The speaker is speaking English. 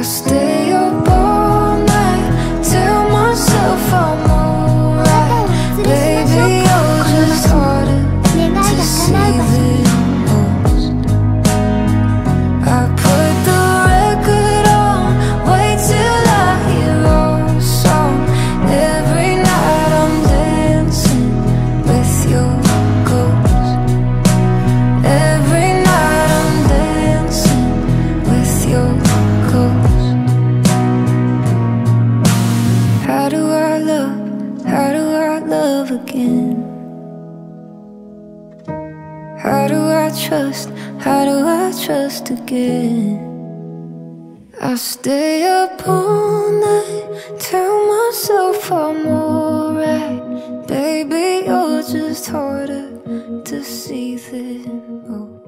I stay up all night, tell myself I'm alright. Baby, you're just harder to see than most. I put the record on, wait till I hear our song. Every night I'm dancing with your ghost. Every night I'm dancing with your ghost. How do I love again? How do I trust again? I stay up all night, tell myself I'm alright. Baby, you're just harder to see than most.